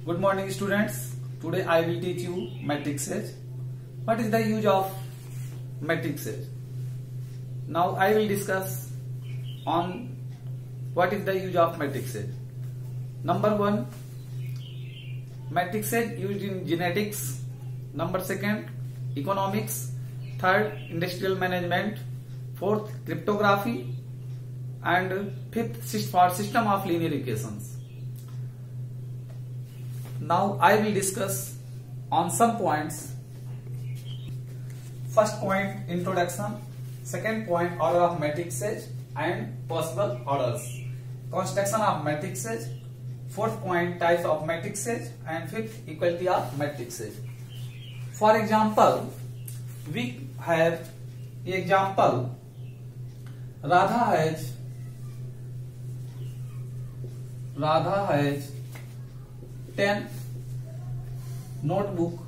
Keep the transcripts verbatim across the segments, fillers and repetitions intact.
Good morning students. Today I will teach you matrices. What is the use of matrices? Now I will discuss on what is the use of matrices. Number one, matrices used in genetics. Number second, economics. Third, industrial management. Fourth, cryptography. And fifth, for system of linear equations. Now I will discuss on some points. First point, introduction. Second point, order of matrices and possible orders. Construction of matrices. Fourth point, types of matrices. And fifth, equality of matrices. For example, we have example. Radha has Radha has ten notebook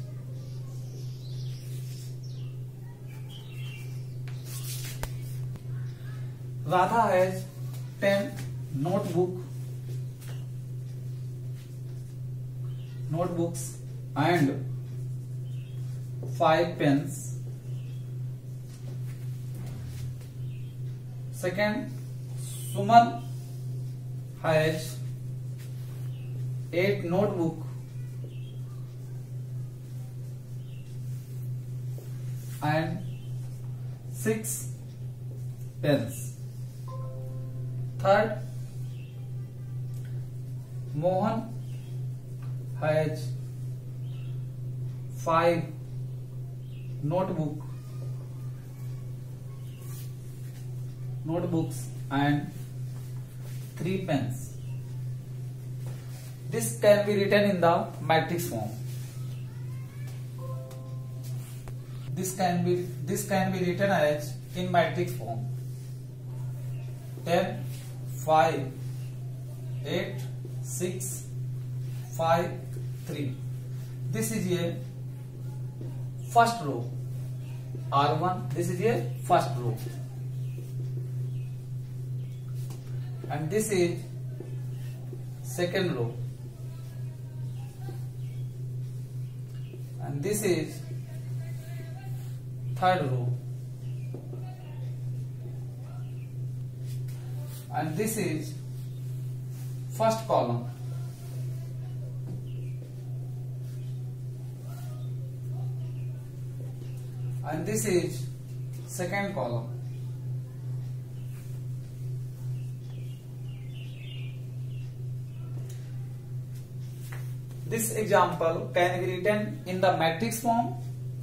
Radha has ten notebook notebooks and five pens. Second, Suman has eight notebook and six pens. Third, Mohan has five notebook notebooks and three pens. This can be written in the matrix form. This can be this can be written as in matrix form. ten, five, eight, six, five, three. This is a first row. R one. This is a first row. And this is second row. And this is third row. And this is first column. And this is second column. This example can be written in the matrix form.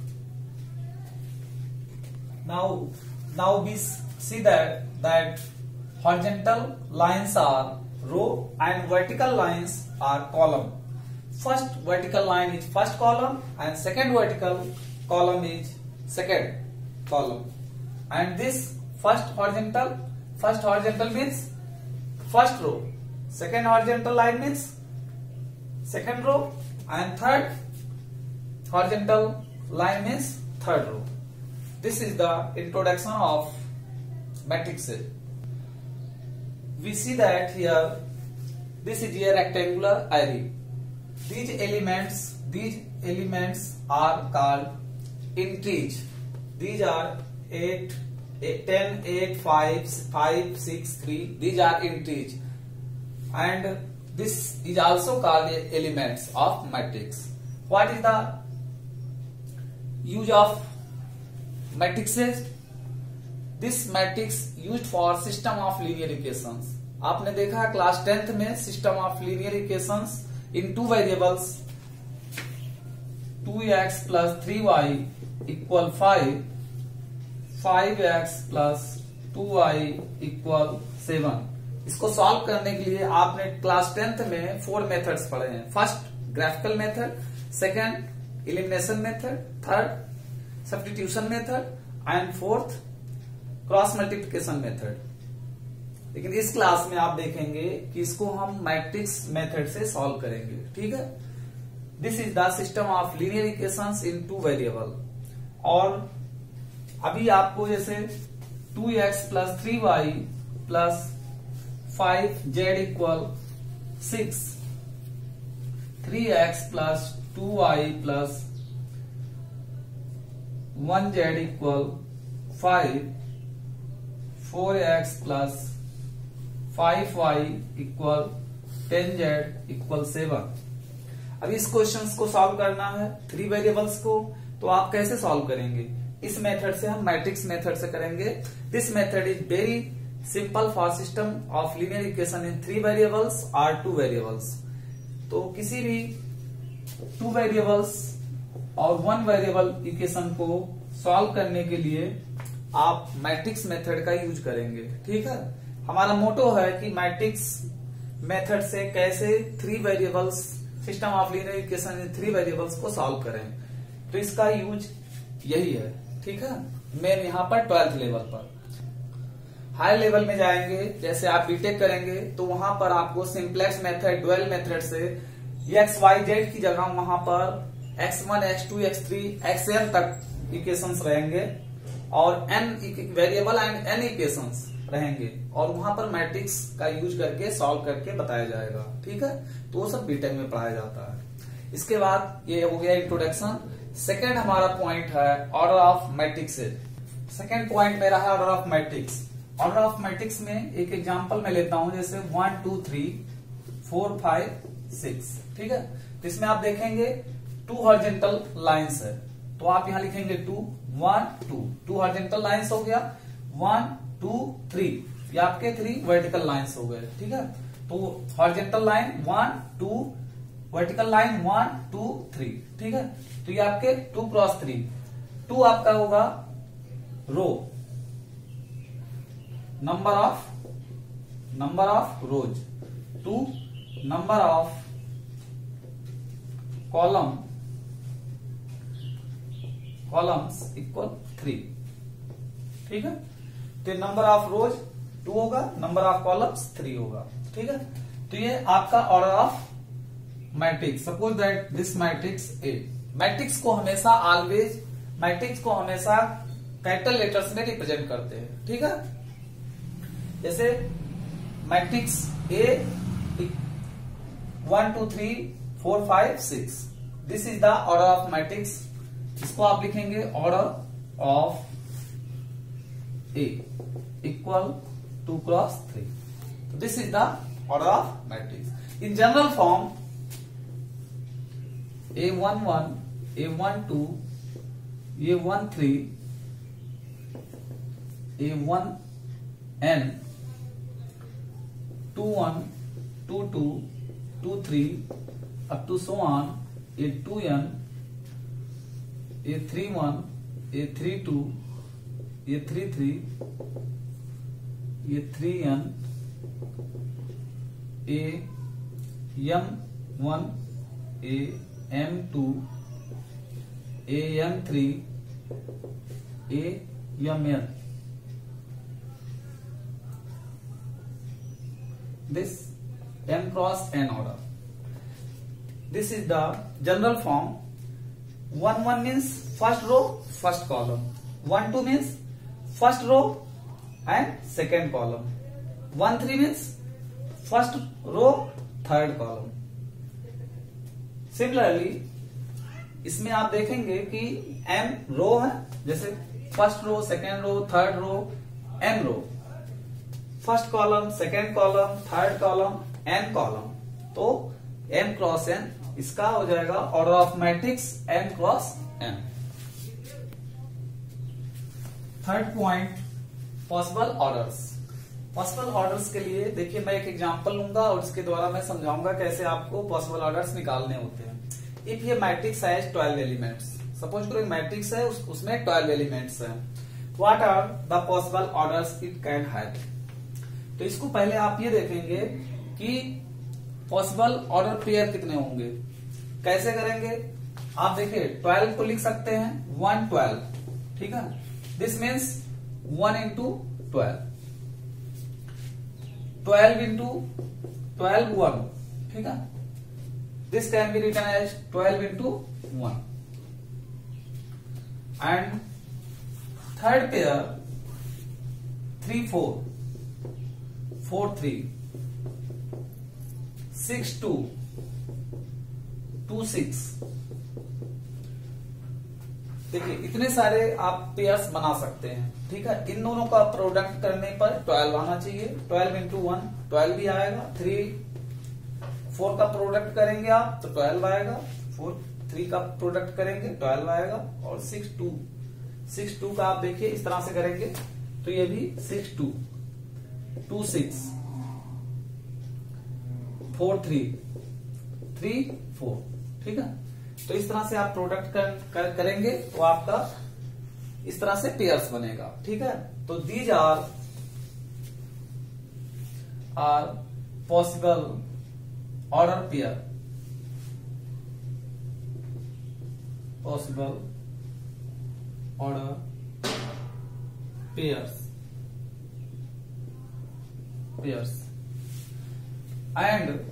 Now, now we see that that horizontal lines are row and vertical lines are column. First vertical line is first column and second vertical column is second column. And this first horizontal, first horizontal means first row. Second horizontal line means second row, and third horizontal line means third row. This is the introduction of matrices. We see that here this is a rectangular array. These elements, these elements are called integers. These are eight, ten, eight, five, five, six, three. These are integers. And this is also called the elements of matrix. What is the use of matrices? This matrix used for system of linear equations. आपने देखा class tenth में system of linear equations in two variables two x plus three y equal five, five x plus two y equal seven. इसको solve करने के लिए आपने class tenth में four methods पढ़े हैं. First graphical method, second elimination method, third substitution method and fourth cross multiplication method. लेकिन इस क्लास में आप देखेंगे कि इसको हम मैट्रिक्स मेथड से सॉल्व करेंगे. ठीक है. This is the system of linear equations in two variable. और अभी आपको जैसे two x plus three y plus five z equal six three x plus two y plus one z equal five, four x plus five y equal ten z equal seven. अब इस question को solve करना है three variables को, तो आप कैसे solve करेंगे? इस मेथड से हम मैट्रिक्स मेथड से करेंगे। This method is very simple for system of linear equation in three variables और टू वेरिएबल्स। तो किसी भी टू वेरिएबल्स और वन वेरिएबल इक्वेशन को सॉल्व करने के लिए आप मैट्रिक्स मेथड का यूज करेंगे। ठीक है, हमारा मोटो है कि मैट्रिक्स मेथड से कैसे three variables system of linear equation in three variables को सॉल्व करें, तो इसका यूज यही है। ठीक है, मैं यहाँ पर ट्वेल्थ लेवल पर, हाई लेवल में जाएंगे, जैसे आप बीटेक करेंगे तो वहां पर आपको सिंप्लेक्स मेथड, डुअल मेथड से एक्स वाई जेड की जगह वहां पर x one, x two, x three, x n तक इक्वेशंस रहेंगे और n variable and n equations रहेंगे और वहां पर मैट्रिक्स का यूज करके सॉल्व करके बताया जाएगा। ठीक है, तो वो सब बीटेक में पढ़ाया जाता है। इसके बाद ये हो गया इंट्रोडक्शन। सेकेंड हमारा पॉइंट है order of matrix. Second point मेरा है order of matrix. Order of matrix में एक एग्जांपल मैं लेता हूं, जैसे one two three four five six. ठीक है, तो इसमें आप देखेंगे टू हॉरिजॉन्टल लाइंस है, तो आप यहां लिखेंगे two, one two, two horizontal lines हो गया, वन टू थ्री, ये आपके थ्री वर्टिकल लाइंस हो गए। ठीक है, तो horizontal line one two, vertical line one two three. ठीक है, तो ये आपके टू क्रॉस थ्री, टू आपका होगा row, number of number of rows, two number of column columns equal three. ठीक है, तो नंबर ऑफ रोज टू होगा, नंबर ऑफ कॉलम्स थ्री होगा। ठीक है, तो ये आपका order of matrix. Suppose that this matrix A, matrix को हमेशा ऑलवेज मैट्रिक्स को हमेशा कैपिटल लेटर्स में रिप्रेजेंट करते हैं। ठीक है, जैसे matrix A one two three four five six, this is the order of matrix. इसको आप लिखेंगे order of A equal two cross three. तो this is the order of matrix in general form. A one one, a one two, a one three, a one n, two one, two two, two three, up to so on, a two n, a three one, a three two, a three three, a three n, a m one, a m two, a m three, a m n. This m cross n order. This is the general form. one one means first row, first column. one two means first row and second column. one three means first row, third column. Similarly, इसमें आप देखेंगे कि m row है, जैसे first row, second row, third row, n row, first column, second column, third column, n column, तो m cross n इसका हो जाएगा order of matrix m cross n। Third point possible orders. Possible orders के लिए देखिए मैं एक example लूंगा और उसके द्वारा मैं समझाऊंगा कैसे आपको पॉसिबल ऑर्डर्स निकालने होते हैं। इफ ये मैट्रिक्स है ट्वेल्व एलिमेंट्स, सपोज करो एक मैट्रिक्स है, उस, उसमें ट्वेल्व एलिमेंट्स हैं, what are the possible orders it can have. तो इसको पहले आप ये देखेंगे कि पॉसिबल ऑर्डर पेयर कितने होंगे। कैसे करेंगे आप देखिए, ट्वेल्व को लिख सकते हैं वन ट्वेल्व। ठीक है, this means one into twelve, twelve into twelve one. ठीक है, this can be written as twelve into one. And third pair three four, four three, six two, two six. देखिए इतने सारे आप पेयर्स बना सकते हैं, ठीक है। इन दोनों का प्रोडक्ट करने पर ट्वेल्व आना चाहिए। ट्वेल्व इंटू वन ट्वेल्व भी आएगा। थ्री फोर का प्रोडक्ट करेंगे आप तो ट्वेल्व आएगा। फोर थ्री का प्रोडक्ट करेंगे ट्वेल्व आएगा। और सिक्स टू सिक्स टू का आप देखिए इस तरह से करेंगे तो ये भी six two two six four three three four, ठीक है। तो इस तरह से आप प्रोडक्ट कर, कर, करेंगे तो आपका इस तरह से पेयर्स बनेगा, ठीक है। तो these are are possible order pair, possible order pairs pairs and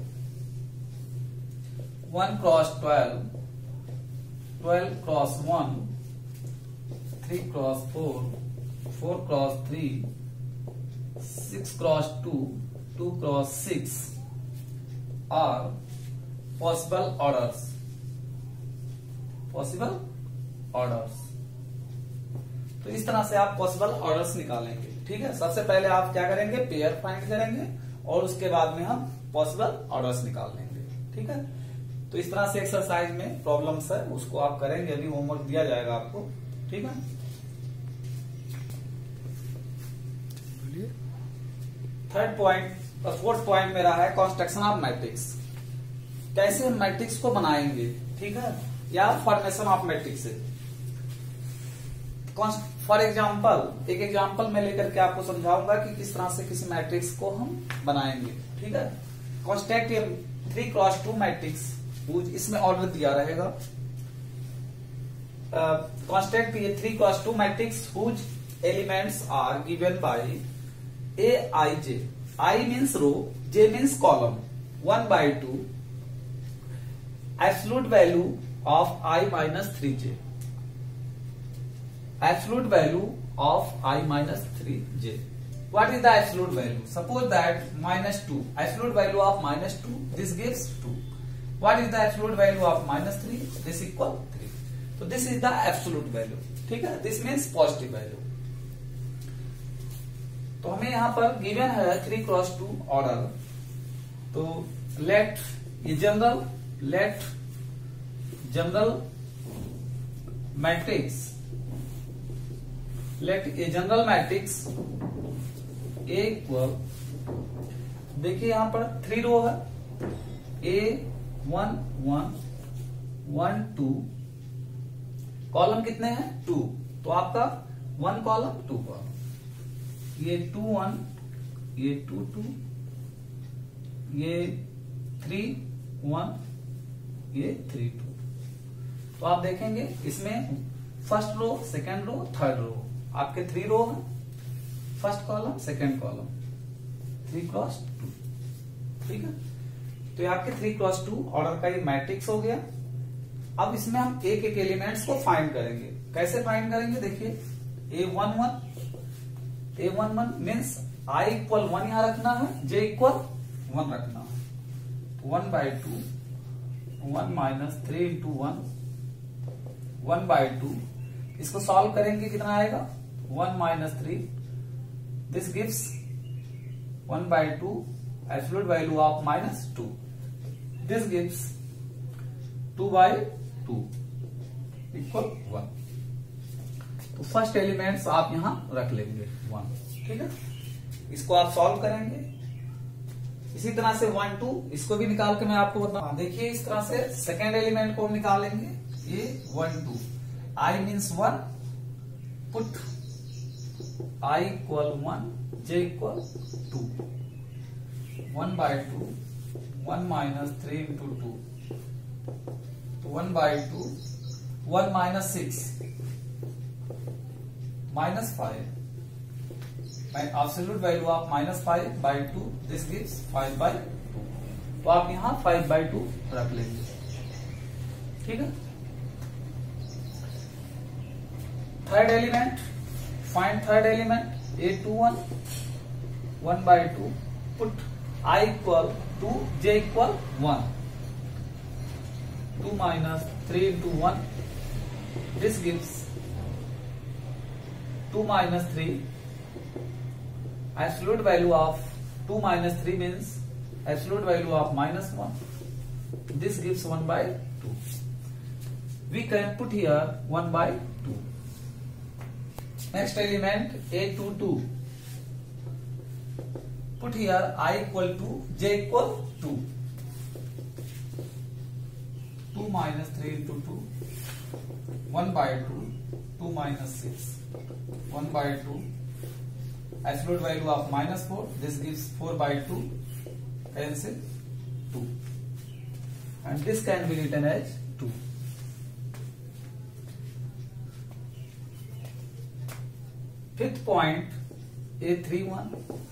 one cross twelve, twelve cross one, three cross four, four cross three, six cross two, two cross six are possible orders, possible orders. तो इस तरह से आप possible orders निकालेंगे, ठीक है। सबसे पहले आप क्या करेंगे, पेयर फाइंड करेंगे और उसके बाद में हम पॉसिबल ऑर्डर्स निकाल लेंगे, ठीक है। तो इस तरह से एक्सरसाइज में प्रॉब्लम्स है उसको आप करेंगे, अभी होमवर्क दिया जाएगा आपको, ठीक है। थर्ड पॉइंट, फोर्थ पॉइंट मेरा है कंस्ट्रक्शन ऑफ मैट्रिक्स। कैसे हम मैट्रिक्स को बनाएंगे, ठीक है, या formation of matrix. For example एक एग्जाम्पल में लेकर के आपको समझाऊंगा कि किस तरह से किसी मैट्रिक्स को हम बनाएंगे, ठीक है। Construct three cross two matrix, इसमें ऑर्डर दिया रहेगा। कंस्ट्रक्ट ये three cross two matrix whose elements are given by a i j. I means row, j means column, one by two, absolute value of i minus three j, absolute value of I minus three j. What is the absolute value? Suppose that minus two, absolute value of minus two, this gives two. What is the absolute value of minus three? This equal three. So this is the absolute value, ठीक है। This means positive value. तो हमें यहाँ पर given है three cross two order. तो let ये general let general matrix let a general matrix A equal, देखिए यहां पर थ्री रो है, a one one one two, column कितने हैं टू, तो आपका वन कॉलम टू कॉलम, ये टू वन, ये टू टू, ये थ्री वन, ये थ्री टू। तो आप देखेंगे इसमें first row, second row, third row, आपके थ्री रो है, first column, second column, three cross two, ठीक है। तो ये आपके थ्री क्रॉस टू ऑर्डर का ये मैट्रिक्स हो गया। अब इसमें हम एक एक एलिमेंट्स को फाइंड करेंगे। कैसे फाइंड करेंगे, देखिए a one one, a one one means i equal one यहां रखना है, जे इक्वल वन रखना है। One by two, one minus three into one, one by two, इसको सॉल्व करेंगे कितना आएगा, one minus three, this gives one by two, absolute value of minus two, this gives two by two equal one. तो first elements आप यहां रख लेंगे one, ठीक है। इसको आप सॉल्व करेंगे। इसी तरह से वन टू, इसको भी निकाल के मैं आपको बता, देखिए इस तरह से सेकेंड एलिमेंट को हम निकालेंगे, ये one two, i means one, put i equal one, j equal two, one by two, one minus three into two, तो one by two, one minus six, minus five, absolute value of minus five by two, this gives five by two. तो आप यहां five by to रख लेंगे, ठीक है। Third element, find third element, a two one, one by two, put i equal two, j equal one, two minus three into one. This gives two minus three. Absolute value of two minus three means absolute value of minus one. This gives one by two. We can put here one by two. Next element a two two. Put here I equal to j equal two. two minus three into two. one by two. two minus six. one by two. Absolute value of minus four. This gives four by two. Cancel two. And this can be written as two. Fifth point a three one.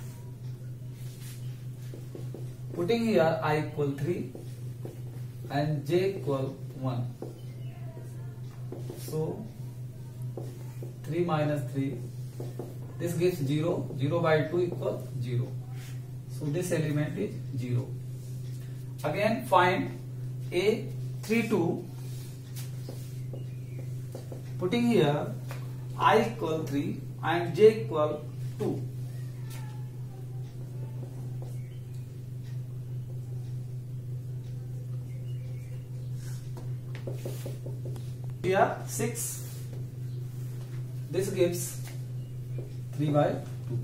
Putting here I equal three and j equal one. So three minus three. This gives zero. zero by two equals zero. So this element is zero. Again find a three two. Putting here I equal three and j equal two. Here six. This gives three by two.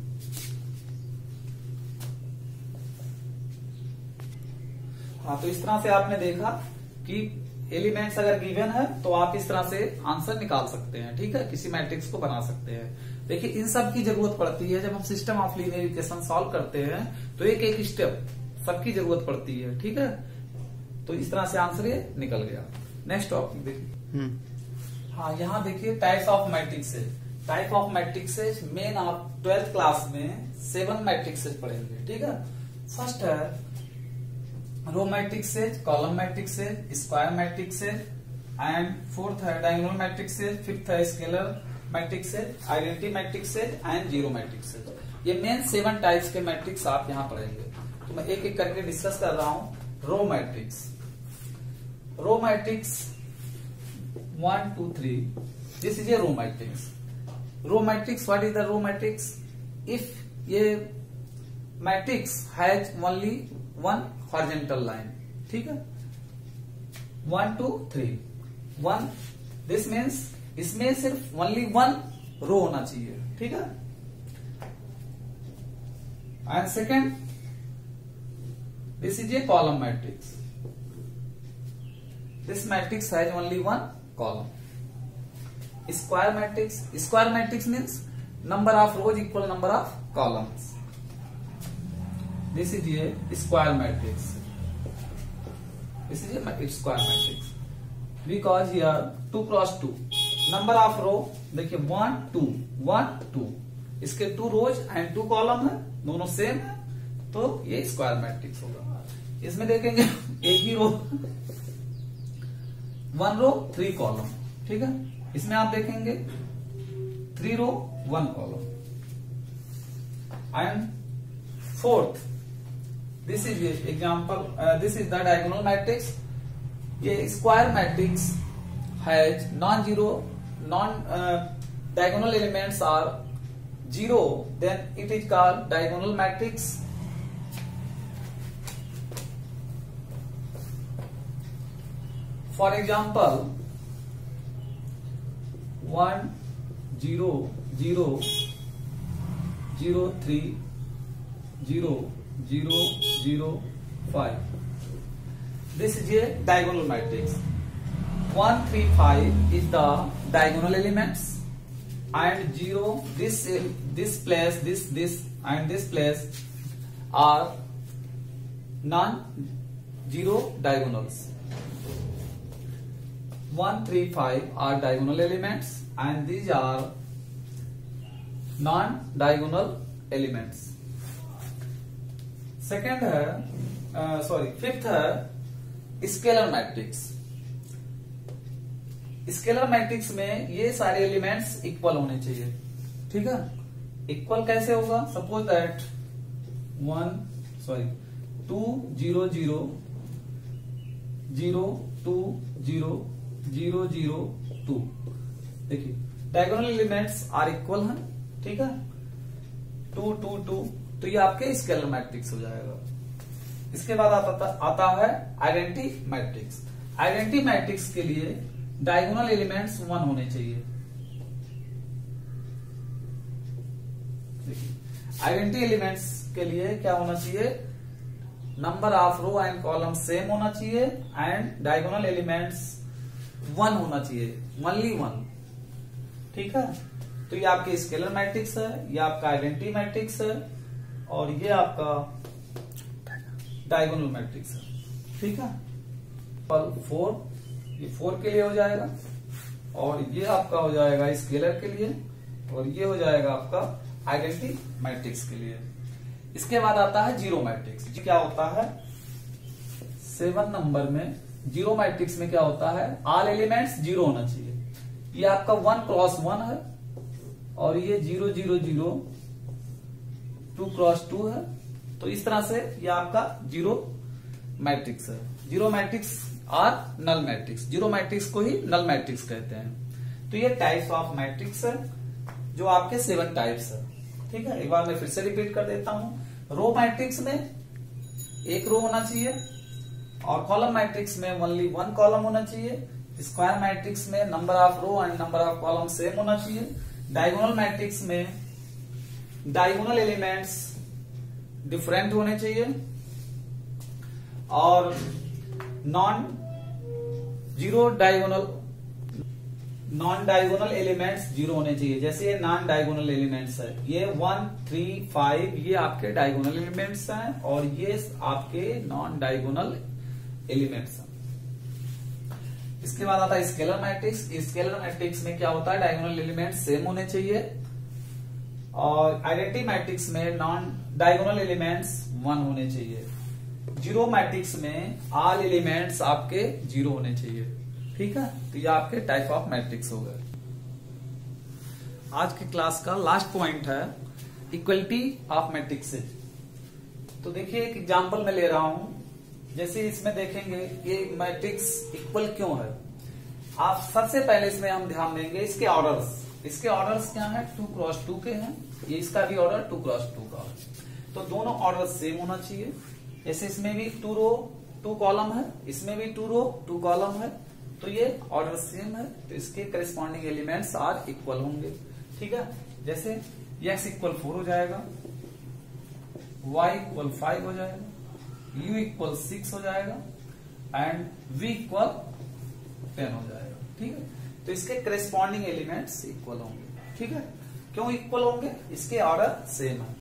हाँ, तो इस तरह से आपने देखा कि elements अगर given है तो आप इस तरह से आंसर निकाल सकते हैं। ठीक है, किसी मैट्रिक्स को बना सकते हैं। देखिए इन सब की जरूरत पड़ती है जब हम system of linear equation solve करते हैं, तो एक एक स्टेप सबकी जरूरत पड़ती है। ठीक है, तो इस तरह से आंसर ये निकल गया। नेक्स्ट टॉपिक देखिए। हाँ, यहाँ देखिए types of matrices. Type of matrices main आप ट्वेल्थ क्लास में सेवन मैट्रिक्सेस पढ़ेंगे। ठीक है, फर्स्ट है row matrices, column matrices, square matrices and fourth है डायगोनल मैट्रिक्सेस, फिफ्थ है scalar matrices, identity matrices and zero matrices. ये मेन सेवन टाइप्स के मैट्रिक्स आप यहाँ पढ़ेंगे। तो मैं एक एक करके डिस्कस कर रहा हूँ। Row matrix, row matrix one two three, this is a row matrix. Row matrix, what is the row matrix? If ये matrix has only one horizontal line. ठीक है, one two three, one, this means इसमें सिर्फ only one row होना चाहिए। ठीक है, and second this is a column matrix. This matrix has only one column. Square matrix, square matrix means number of rows equal number of columns. This is a square matrix. This is a square matrix because here two cross two, number of row देखिए one two one two, इसके two rows and two column है, दोनों same है, तो ये square matrix होगा। इसमें देखेंगे एक ही row, one row three column. ठीक है, इसमें आप देखेंगे three row one column. And fourth, this is example, this is the diagonal matrix. ये square matrix has non zero, non diagonal elements are zero, then it is called diagonal matrix. For example one zero zero zero three zero zero zero five, this is a diagonal matrix. One three five is the diagonal elements, and zero, this this place, this this and this place are non-zero diagonals. One three five are diagonal elements and these are non-diagonal elements. Second है uh, sorry fifth है scalar matrix. Scalar matrix में ये सारे elements equal होने चाहिए। ठीक है, equal कैसे होगा? Suppose that one sorry two zero zero zero two zero zero zero two. देखिए डायगोनल एलिमेंट्स आर इक्वल हैं, ठीक है, टू टू टू, तो ये आपके स्केलर मैट्रिक्स हो जाएगा। इसके बाद आता, आता है आइडेंटिटी मैट्रिक्स। आइडेंटिटी मैट्रिक्स के लिए डायगोनल एलिमेंट्स वन होने चाहिए। आइडेंटिटी एलिमेंट्स के लिए क्या होना चाहिए, number of row and column same होना चाहिए एंड डायगोनल एलिमेंट्स वन होना चाहिए, ओनली वन, ठीक है। तो ये आपके स्केलर मैट्रिक्स है, ये आपका आइडेंटिटी मैट्रिक्स है और ये आपका डायगोनल मैट्रिक्स है, ठीक है। फोर, ये फोर के लिए हो जाएगा और ये आपका हो जाएगा स्केलर के लिए और ये हो जाएगा आपका आइडेंटिटी मैट्रिक्स के लिए। इसके बाद आता है जीरो मैट्रिक्स। जी क्या होता है, सेवन नंबर में जीरो मैट्रिक्स में क्या होता है, ऑल एलिमेंट्स जीरो होना चाहिए। ये आपका वन क्रॉस वन है और ये zero zero zero two cross two है। तो इस तरह से ये आपका जीरो मैट्रिक्स है। Zero matrix or null matrix, zero matrix को ही नल मैट्रिक्स कहते हैं। तो ये टाइप्स ऑफ मैट्रिक्स है जो आपके सेवन टाइप्स है, ठीक है। एक बार मैं फिर से रिपीट कर देता हूं। रो मैट्रिक्स में एक रो होना चाहिए और कॉलम मैट्रिक्स में ओनली वन कॉलम होना चाहिए। स्क्वायर मैट्रिक्स में number of row and number of column same होना चाहिए। डायगोनल मैट्रिक्स में डायगोनल एलिमेंट्स डिफरेंट होने चाहिए और non zero diagonal non diagonal elements zero होने चाहिए। जैसे ये नॉन डायगोनल एलिमेंट्स है, ये वन थ्री फाइव ये आपके डायगोनल एलिमेंट्स हैं और ये आपके नॉन डायगोनल एलिमेंट्स हैं। इसके बाद आता है स्केलर मैट्रिक्स। स्केलर मैट्रिक्स में क्या होता है, डायगोनल एलिमेंट्स सेम होने चाहिए और आइडेंटिटी मैट्रिक्स में नॉन डायगोनल एलिमेंट्स वन होने चाहिए। जीरो मैट्रिक्स में ऑल एलिमेंट्स आपके जीरो होने चाहिए, ठीक है। तो ये आपके टाइप ऑफ मैट्रिक्स हो गए। आज की क्लास का लास्ट पॉइंट है इक्वलिटी ऑफ मैट्रिक्सेज। तो देखिए एक एग्जांपल मैं ले रहा हूं, जैसे इसमें देखेंगे ये मैट्रिक्स इक्वल क्यों है। आप सबसे पहले इसमें हम ध्यान देंगे इसके ऑर्डर्स। इसके ऑर्डर्स क्या है, टू क्रॉस टू के हैं, ये इसका भी ऑर्डर टू क्रॉस टू का है। तो दोनों ऑर्डर सेम होना चाहिए। जैसे इसमें भी टू रो टू कॉलम है, इसमें भी टू रो टू कॉलम है, तो ये ऑर्डर सेम है, तो इसके करेस्पॉन्डिंग एलिमेंट्स आर इक्वल होंगे, ठीक है। जैसे x इक्वल फोर हो जाएगा, y इक्वल फाइव हो जाएगा, u इक्वल सिक्स हो जाएगा एंड v इक्वल टेन हो जाएगा, ठीक है। तो इसके करेस्पॉन्डिंग एलिमेंट्स इक्वल होंगे, ठीक है। क्यों इक्वल होंगे, इसके ऑर्डर सेम है।